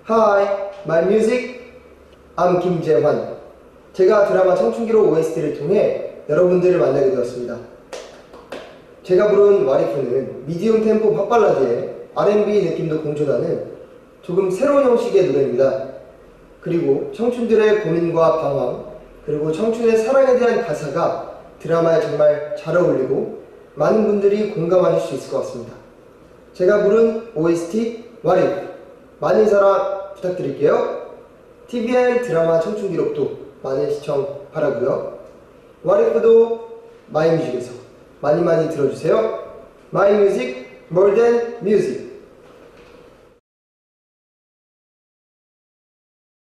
Hi, my music. I'm 김재환. 제가 드라마 청춘기로 OST를 통해 여러분들을 만나게 되었습니다. 제가 부른 와리프는 미디움 템포 팝발라드에 R&B 느낌도 공존하는 조금 새로운 형식의 노래입니다. 그리고 청춘들의 고민과 방황, 그리고 청춘의 사랑에 대한 가사가 드라마에 정말 잘 어울리고 많은 분들이 공감하실 수 있을 것 같습니다. 제가 부른 OST 와리프 많은 사랑 부탁드릴게요. TVN 드라마 청춘기록도 많은 시청 바라고요. 와리프도 마이뮤직에서 많이 들어주세요. 마이뮤직 more than music.